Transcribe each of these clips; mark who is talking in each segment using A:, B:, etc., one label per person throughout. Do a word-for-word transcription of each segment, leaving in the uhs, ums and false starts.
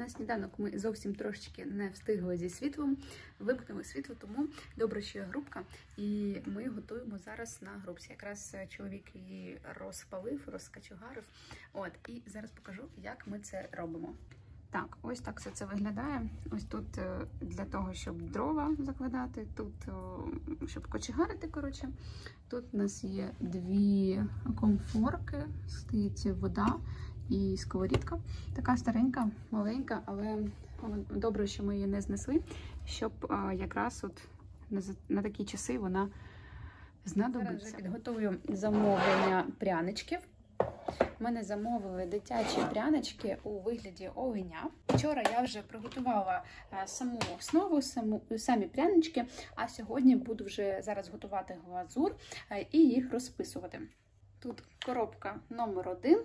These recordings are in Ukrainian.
A: На сніданок ми зовсім трошечки не встигли зі світлом, вимкнули світло, тому добре, що є грубка, і ми готуємо зараз на грубці. Якраз чоловік її розпалив, розкачугарив. От, і зараз покажу, як ми це робимо. Так, ось так все це виглядає. Ось тут для того, щоб дрова закладати, тут, щоб кочегарити, коротше. Тут у нас є дві комфорки, стоїть вода і сковорідка. Така старенька, маленька, але добре, що ми її не знесли, щоб якраз от на такі часи вона знадобиться. Зараз вже підготую замовлення пряничків. У мене замовили дитячі прянички у вигляді огня. Вчора я вже приготувала саму основу, саму, самі прянички, а сьогодні буду вже зараз готувати глазур і їх розписувати. Тут коробка номер один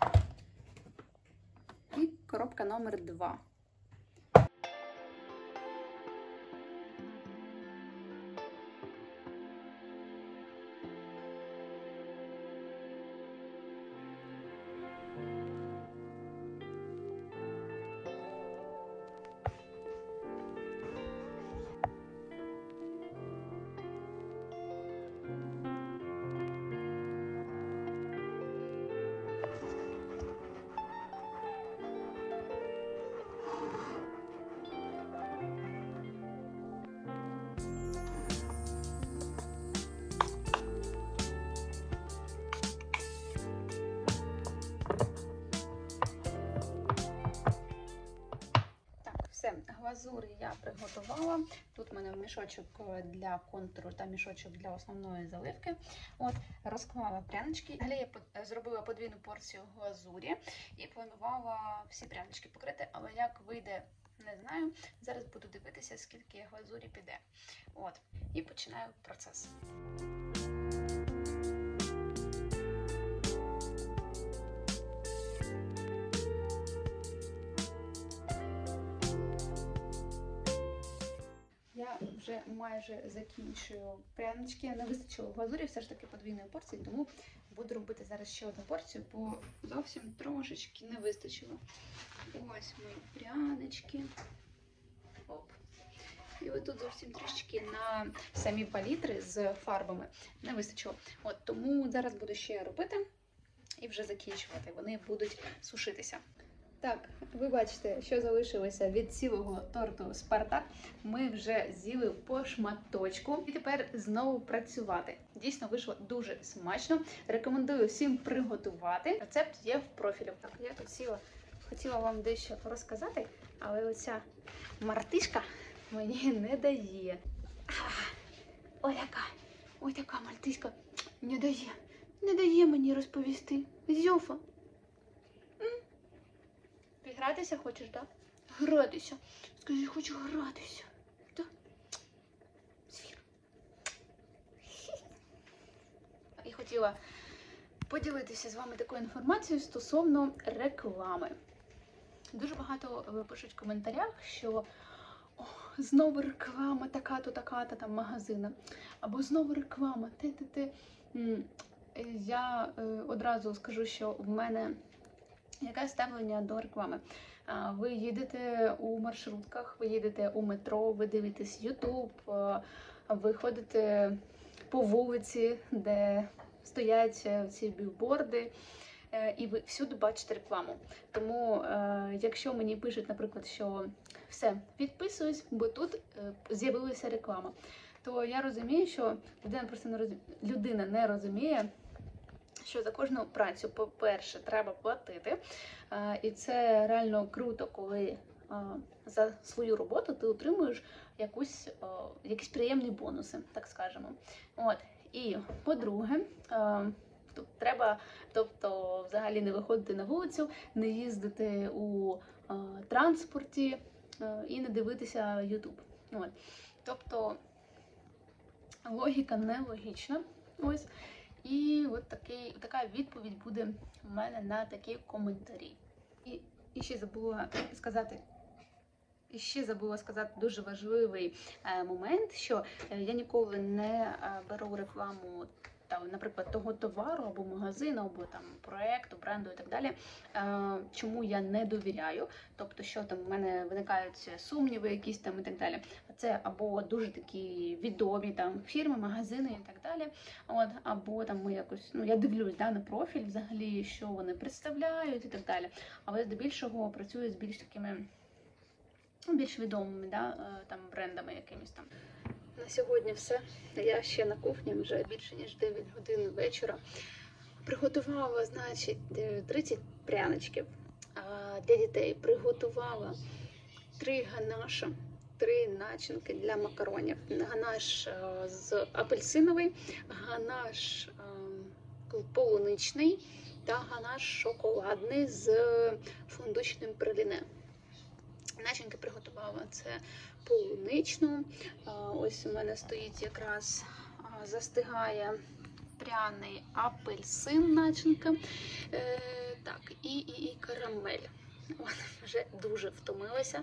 A: і коробка номер два. Все, глазури я приготувала. Тут у мене мішочок для контуру та мішочок для основної заливки. От, розклала прянички. Далі я зробила подвійну порцію глазурі і планувала всі прянички покрити, але як вийде, не знаю. Зараз буду дивитися, скільки глазурі піде. От, і починаю процес. Я вже майже закінчую прянички. Не вистачило глазурі, все ж таки подвійної порції, тому буду робити зараз ще одну порцію, бо зовсім трошечки не вистачило. Ось мої прянички. Оп. І отут зовсім трішечки на самі палітри з фарбами не вистачило. От, тому зараз буду ще робити і вже закінчувати. Вони будуть сушитися. Так, ви бачите, що залишилося від цілого торту Спартак. Ми вже з'їли по шматочку. І тепер знову працювати. Дійсно, вийшло дуже смачно. Рекомендую всім приготувати. Рецепт є в профілі. Так, я тут сіла, хотіла вам дещо розказати, але оця мартишка мені не дає. Ой, яка, ой, така мартишка не дає. Не дає мені розповісти. Зюфа. Гратися хочеш, так? Да? Гратися. Скажи, хочу гратися. Так? Звір. І хотіла поділитися з вами такою інформацією стосовно реклами. Дуже багато пишуть в коментарях, що о, знову реклама така-то, така-то там магазина. Або знову реклама. Те-те-те. Я одразу скажу, що в мене яке ставлення до реклами? Ви їдете у маршрутках, ви їдете у метро, ви дивитесь ютуб, ви ходите по вулиці, де стоять ці білборди, і ви всюди бачите рекламу. Тому, якщо мені пишуть, наприклад, що все, підписуюсь, бо тут з'явилася реклама, то я розумію, що людина просто не розуміє, людина не розуміє, що за кожну працю, по-перше, треба платити. І це реально круто, коли за свою роботу ти отримуєш якусь, якісь приємні бонуси, так скажемо. От. І, по-друге, тут треба, тобто, взагалі не виходити на вулицю, не їздити у транспорті і не дивитися ютуб. От. Тобто, логіка нелогічна. Ось. І от такий, така відповідь буде в мене на такі коментарі. І, і ще забула сказати, і ще забула сказати дуже важливий е, момент, що е, я ніколи не е, беру рекламу там, наприклад, того товару або магазину, або там проекту, бренду і так далі, е, чому я не довіряю, тобто, що там в мене виникають сумніви якісь там і так далі. Це або дуже такі відомі там фірми, магазини і так далі. От, або там ми якось, ну я дивлюсь да, на профіль взагалі, що вони представляють і так далі. Але здебільшого працюю з більш такими, ну, більш відомими да, там брендами якимись там. На сьогодні все. Я ще на кухні вже більше ніж дев'ять годин вечора. Приготувала, значить, тридцять пряничків для дітей. Приготувала три ганаша, три начинки для макаронів. Ганаш з апельсиновий, ганаш полуничний та ганаш шоколадний з фундучним праліне. Начинки приготувала це полуничну. Ось у мене стоїть якраз, застигає пряний апельсин начинка. Е, так, і, і, і карамель. От, вже дуже втомилася.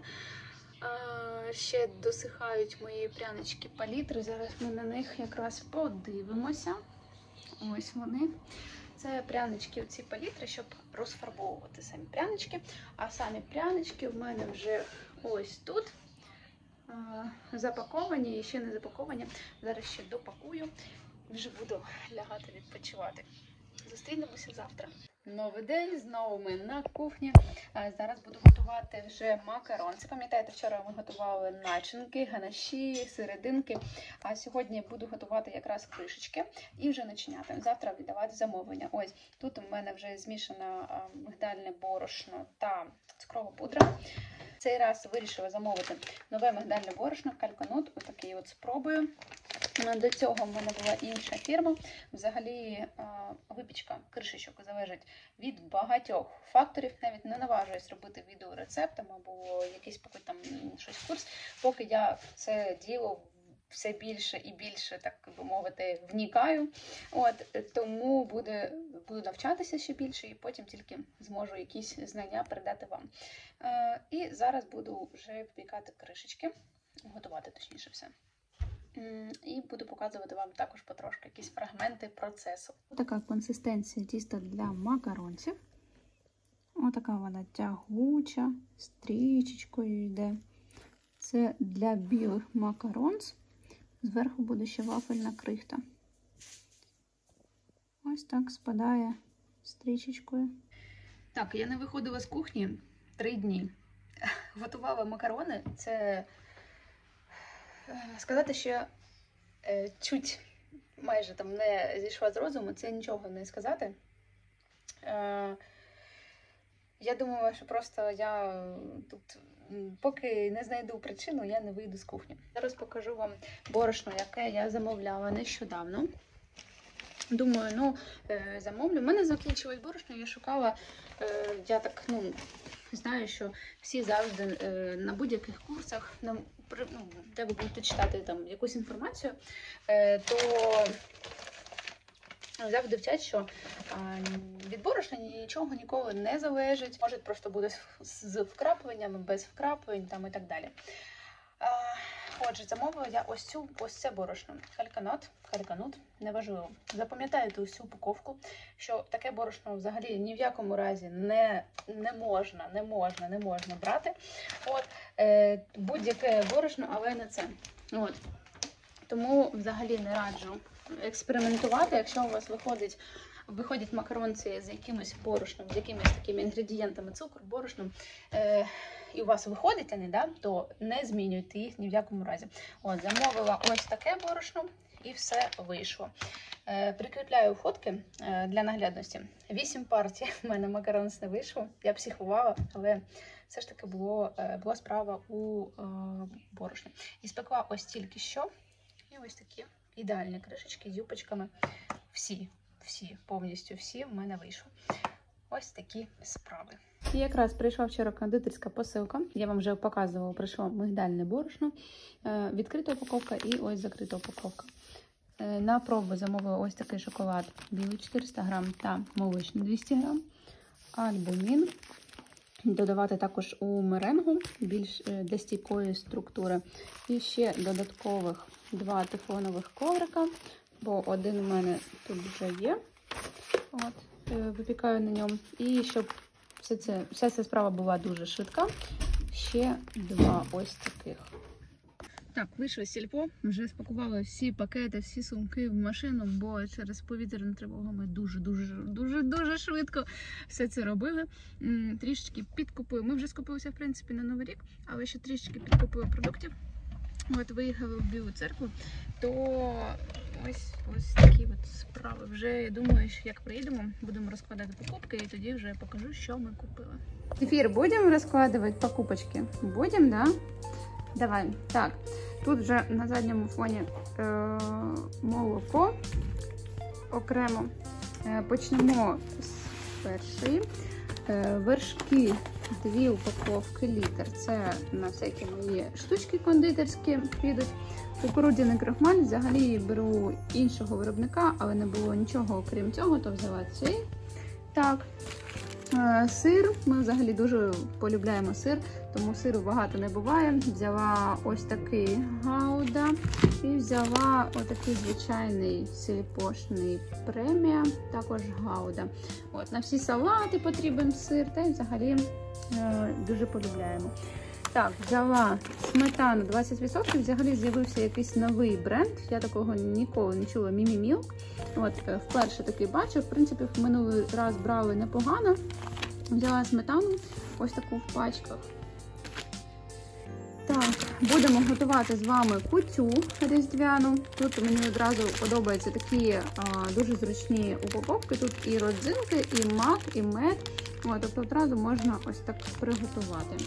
A: Е, ще досихають мої прянички палітри. Зараз ми на них якраз подивимося. Ось вони. Це прянички, оці палітри, щоб розфарбовувати самі прянички. А самі прянички в мене вже ось тут а, запаковані і ще не запаковані. Зараз ще допакую і вже буду лягати відпочивати. Зустрінемося завтра. Новий день, знову ми на кухні. А зараз буду готувати вже макарон. Це, пам'ятаєте, вчора ми готували начинки, ганаші, серединки. А сьогодні буду готувати якраз кришечки і вже начиняти. Завтра віддавати замовлення. Ось, тут у мене вже змішано мигдальне борошно та цукрова пудра. Цей раз вирішила замовити нове мигдальне борошно, кальканут. Ось такий от спробую. До цього в мене була інша фірма. Взагалі випічка кришечок залежить від багатьох факторів. Навіть не наважуюсь робити відеорецептом або якийсь поки там щось курс, поки я в це діло все більше і більше, так би мовити, вникаю. От, тому буде, буду навчатися ще більше і потім тільки зможу якісь знання передати вам. Е, і зараз буду вже випікати кришечки, готувати точніше все. І буду показувати вам також потрошки якісь фрагменти процесу. Така консистенція тіста для макаронців. Отака вона тягуча, стрічечкою йде. Це для білих макаронц. Зверху буде ще вафельна крихта. Ось так спадає стрічечкою. Так, я не виходила з кухні три дні. Готувала макарони. Це, сказати, що е, чуть майже там не зійшла з розуму, це нічого не сказати. Е, я думала, що просто я тут, поки не знайду причину, я не вийду з кухні. Зараз покажу вам борошно, яке я замовляла нещодавно. Думаю, ну, е, замовлю. У мене закінчилось борошно, я шукала, е, я так, ну, знаю, що всі завжди е, на будь-яких курсах, на, ну, де ви будете читати там якусь інформацію, е, то завжди вчать, що а, від борошна нічого ніколи не залежить. Може просто буде з вкрапленнями, без вкраплень там і так далі. А, отже, замовила я ось цю, ось це борошно. Кальканут, кальканут, неважливо. Запам'ятайте ось цю упаковку, що таке борошно взагалі ні в якому разі не, не можна, не можна, не можна брати. От, е, будь-яке борошно, але не це. От. Тому взагалі не раджу експериментувати, якщо у вас виходить, виходять макаронці з якимось борошном, з якимись такими інгредієнтами, цукор, борошном, е, і у вас виходить вони, да, то не змінюйте їх ні в якому разі. От, замовила ось таке борошно і все вийшло. Е, прикріпляю фотки е, для наглядності. Вісім партій в мене макаронс не вийшло, я психувала, але все ж таки було, е, була справа у е, борошні. І спекла ось тільки що, і ось такі ідеальні кришечки з юпочками. Всі, всі, повністю всі в мене вийшли. Ось такі справи. І якраз прийшла вчора кондитерська посилка. Я вам вже показувала, прийшло мигдальне борошно. Відкрита упаковка і ось закрита упаковка. На пробу замовила ось такий шоколад білий чотириста грам та молочний двісті грам. Альбумін. Додавати також у меренгу більш для стійкої структури. І ще додаткових два тефлонових коврика бо один у мене тут вже є. От, випікаю на ньому. І щоб все це, вся ця справа була дуже швидка, ще два ось таких. Так, вийшла з сільпо, вже спакувала всі пакети, всі сумки в машину, бо через повітряну тривогу ми дуже-дуже-дуже-дуже швидко все це робили. Трішечки підкупили. Ми вже скупилися, в принципі, на Новий рік, але ще трішечки підкупили продуктів. От, виїхали в Білу церкву, то ось, ось такі от справи. Вже, я думаю, що як приїдемо, будемо розкладати покупки, і тоді вже покажу, що ми купили. Ефір, будемо розкладувати покупочки? Будемо, да? Давай. Так, тут вже на задньому фоні е молоко окремо. Е почнемо з першої. Е вершки, дві упаковки, літр. Це на всякі мої штучки кондитерські підуть. Кукурудзяний крохмаль, взагалі беру іншого виробника, але не було нічого окрім цього, то взяла цей. Так. Сир, ми взагалі дуже полюбляємо сир, тому сиру багато не буває. Взяла ось такий гауда і взяла отакий звичайний сільпошний премія, також гауда. От, на всі салати потрібен сир, та й взагалі е, дуже полюбляємо. Так, взяла сметану двадцять відсотків, взагалі з'явився якийсь новий бренд, я такого ніколи не чула, Мімі Мілк. От, вперше такий бачу, в принципі, в минулий раз брали непогано. Взяла сметану, ось таку в пачках. Так, будемо готувати з вами кутю різдвяну. Тут мені одразу подобаються такі а, дуже зручні упаковки. Тут і родзинки, і мак, і мед. От, тобто одразу можна ось так приготувати.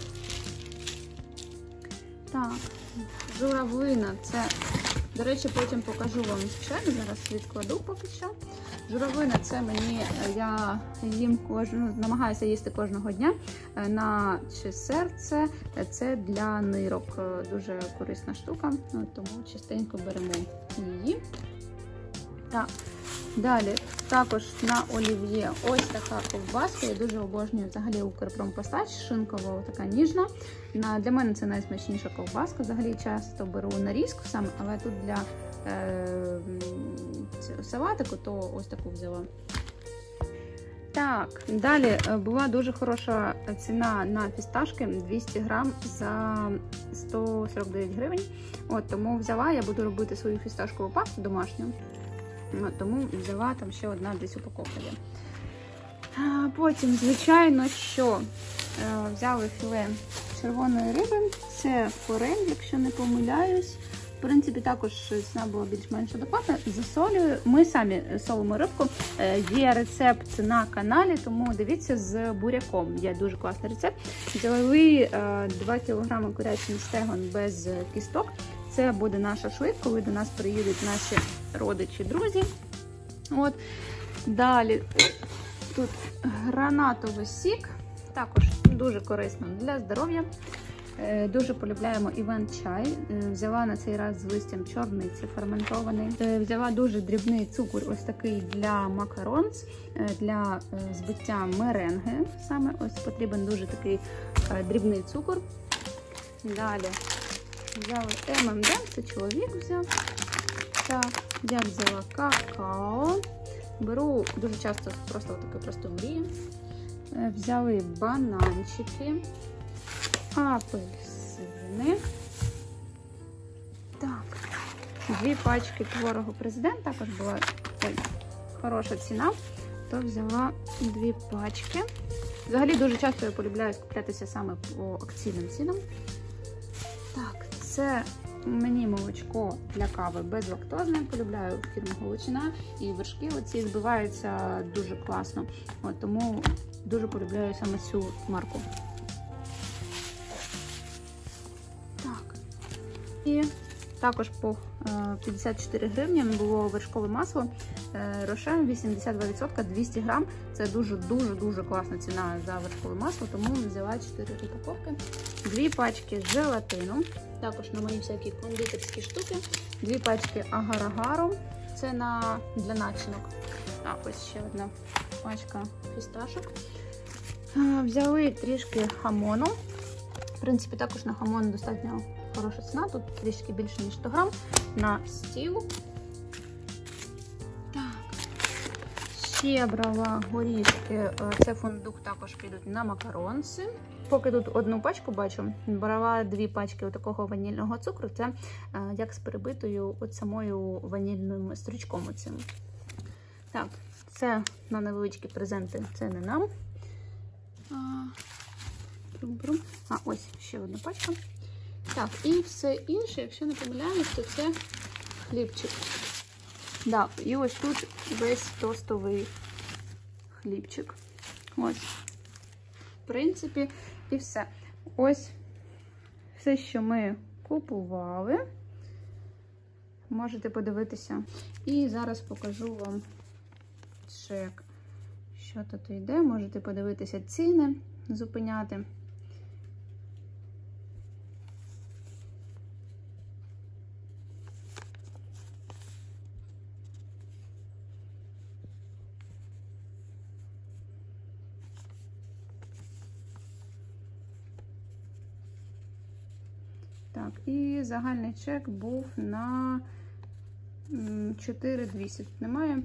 A: Так, журавлина, це, до речі, потім покажу вам звичайно, зараз відкладу поки що. Журавлина, це мені, я їм кожну, намагаюся їсти кожного дня, наче серце, це для нирок, дуже корисна штука, тому частенько беремо її. Так, далі, також на олів'є ось така ковбаска, я дуже обожнюю взагалі Укрпромпостач, шинкова, така ніжна. Для мене це найсмачніша ковбаска, взагалі часто беру нарізку саме, але тут для е, салатику, то ось таку взяла. Так, далі була дуже хороша ціна на фісташки, двісті грам за сто сорок дев'ять гривень. От, тому взяла, я буду робити свою фісташкову пасту домашню. От, тому взяла там ще одна десь упаковка є. А потім, звичайно, що е, взяли філе червоної риби. Це форель, якщо не помиляюсь. В принципі, також ціна була більш-менш адекватна. Засолюю. Ми самі солимо рибку. Є рецепт на каналі, тому дивіться з буряком. Є дуже класний рецепт. Взяли два кілограми курячий стегон без кісток. Це буде наш шашлик, коли до нас приїдуть наші родичі, друзі. От. Далі тут гранатовий сік. Також дуже корисно для здоров'я. Дуже полюбляємо івент-чай. Взяла на цей раз з листям чорниці ферментований. Взяла дуже дрібний цукор, ось такий для макаронс, для збиття меренги. Саме ось потрібен дуже такий дрібний цукор. Далі взяли ем ем дем, це чоловік взяв. Так, я взяла какао. Беру дуже часто просто таку просту мрію. Взяли бананчики. Апельсини. Так, дві пачки творогу Президент, також була ой, хороша ціна, то взяла дві пачки. Взагалі дуже часто я полюбляю скуплятися саме по акційним цінам. Так, це мені молочко для кави безлактозне, полюбляю фірму Галичина, і вершки оці збиваються дуже класно, от, тому дуже полюбляю саме цю марку. І також по п'ятдесят чотири гривні було вершкове масло Рошен вісімдесят два відсотки, двісті грам. Це дуже-дуже-дуже класна ціна за вершкове масло, тому взяла чотири упаковки. Дві пачки желатину, також на мої всякі кондитерські штуки. Дві пачки агар-агару, це на, для начинок. А ось ще одна пачка фісташок. Взяли трішки хамону. В принципі, також на хамон достатньо хороша ціна, тут трішки більше ніж сто грам на стіл. Ще брала горішки, це фундук, також підуть на макаронси. Поки тут одну пачку бачу, брала дві пачки такого ванільного цукру. Це як з перебитою от самою ванільним стручком оцим. Так, це на невеличкі презенти, це не нам. А, а ось ще одна пачка. Так, і все інше, якщо не помиляюсь, то це хлібчик. Да, і ось тут весь тостовий хлібчик. Ось. В принципі, і все. Ось все, що ми купували. Можете подивитися. І зараз покажу вам чек, що тут йде. Можете подивитися ціни, зупиняти. Так, і загальний чек був на чотири тисячі двісті. Тут немає.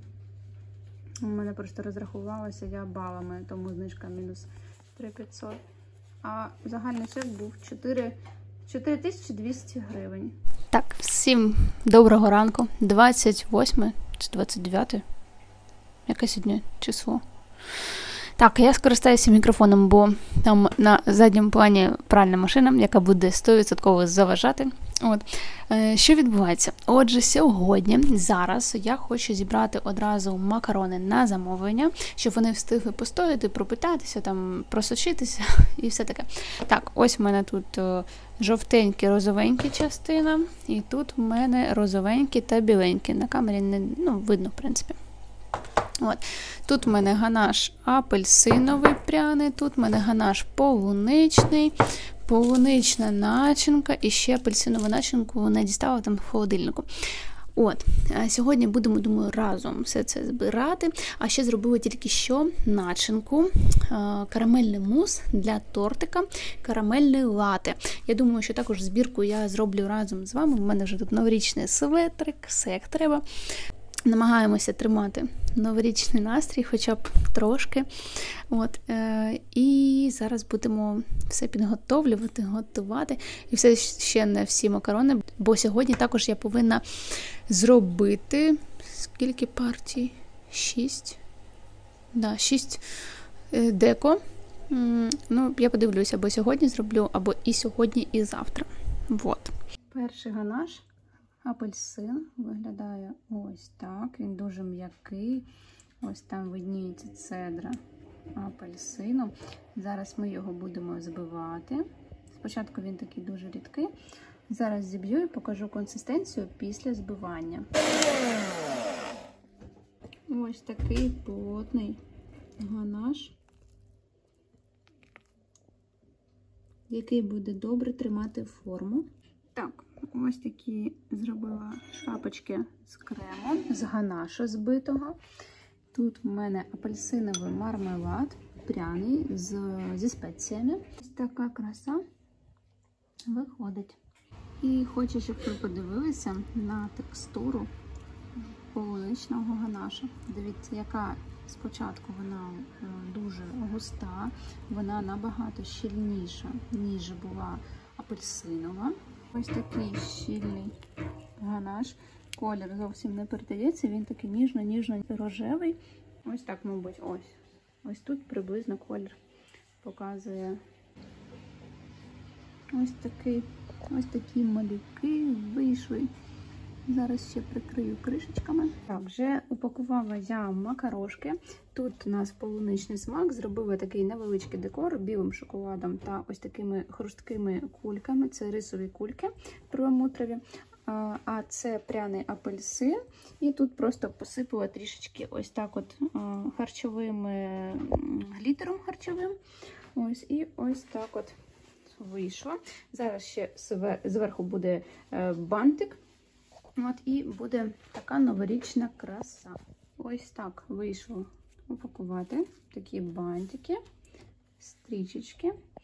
A: У мене просто розрахувалося я балами, тому знижка мінус три тисячі п'ятсот. А загальний чек був чотири тисячі двісті гривень. Так, всім доброго ранку. двадцять восьме чи двадцять дев'яте? Яке сьогодні число? Так, я скористаюся мікрофоном, бо там на задньому плані пральна машина, яка буде сто відсотків заважати. От. Е, що відбувається? Отже, сьогодні, зараз я хочу зібрати одразу макарони на замовлення, щоб вони встигли постояти, пропитатися, там, просочитися і все таке. Так, ось в мене тут о, жовтенькі, розовенькі частина, і тут в мене розовенькі та біленькі. На камері не ну, видно, в принципі. От. Тут в мене ганаш апельсиновий пряний, тут в мене ганаш полуничний, полунична начинка і ще апельсинову начинку не дістала там в холодильнику. От, сьогодні будемо, думаю, разом все це збирати. А ще зробила тільки що начинку, карамельний мус для тортика, карамельний лате. Я думаю, що також збірку я зроблю разом з вами. У мене вже тут новорічний светрик, все як треба. Намагаємося тримати новорічний настрій, хоча б трошки. От, е, і зараз будемо все підготовлювати, готувати. І все ще не всі макарони, бо сьогодні також я повинна зробити, скільки партій? Шість? Да, шість е, деко. М, ну, я подивлюся, або сьогодні зроблю, або і сьогодні, і завтра. Вот. Перший ганаш. Апельсин виглядає ось так, він дуже м'який, ось там видніється цедра апельсину. Зараз ми його будемо збивати. Спочатку він такий дуже рідкий. Зараз зіб'ю і покажу консистенцію після збивання. Ось такий плотний ганаш, який буде добре тримати форму. Так, ось такі зробила шапочки з крему, з ганашу збитого. Тут в мене апельсиновий мармелад, пряний, з, зі спеціями. Ось така краса виходить. І хочу, щоб ви подивилися на текстуру полуничного ганашу. Дивіться, яка спочатку вона дуже густа, вона набагато щільніша, ніж була апельсинова. Ось такий щільний ганаш. Колір зовсім не передається, він такий ніжно-ніжно-рожевий. Ось так, мабуть, ось. Ось тут приблизно колір показує. Ось такий, ось такі малюки вийшли. Зараз ще прикрию кришечками. Так, вже упакувала я макарошки. Тут у нас полуничний смак. Зробила такий невеличкий декор білим шоколадом та ось такими хрусткими кульками. Це рисові кульки перламутрові. А це пряний апельсин. І тут просто посипала трішечки ось так от харчовим глітером харчовим. Ось і ось так от вийшло. Зараз ще зверху буде бантик. От і буде така новорічна краса. Ось так вийшло упакувати такі бантики, стрічечки.